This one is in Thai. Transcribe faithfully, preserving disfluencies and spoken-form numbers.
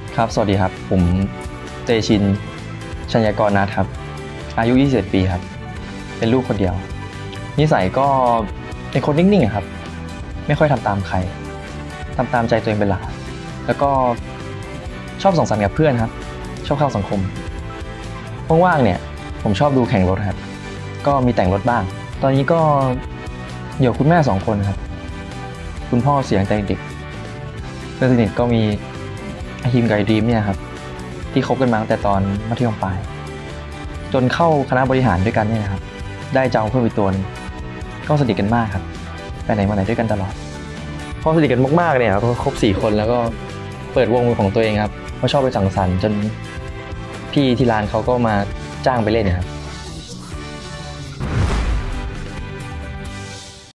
ครับสวัสดีครับผมเตชินชัญญากรนัทครับอายุยี่สิบเอ็ดปีครับเป็นลูกคนเดียวนิสัยก็เป็นคนนิ่งๆครับไม่ค่อยทำตามใครทำตามใจตัวเองเป็นหลักแล้วก็ชอบสังสรรค์กับเพื่อนครับชอบเข้าสังคมว่างๆเนี่ยผมชอบดูแข่งรถครับก็มีแต่งรถบ้างตอนนี้ก็อยู่คุณแม่สองคนครับคุณพ่อเสียตั้งแต่เด็กเพื่อนสนิทก็มีอาฮิมกับไอดรีมเนี่ยครับที่คบกันมาตั้งแต่ตอนมัธยมปลายจนเข้าคณะบริหารด้วยกันเนี่ยนะครับได้เจ้าเพิ่มอีกตัวนึงก็สนิทกันมากครับไปไหนมาไหนด้วยกันตลอดพอสนิทกันมากๆเนี่ยครับครบสี่คนแล้วก็เปิดวงของตัวเองครับเพราะชอบไปสังสรรค์จนพี่ที่ร้านเขาก็มาจ้างไปเล่นนะครับ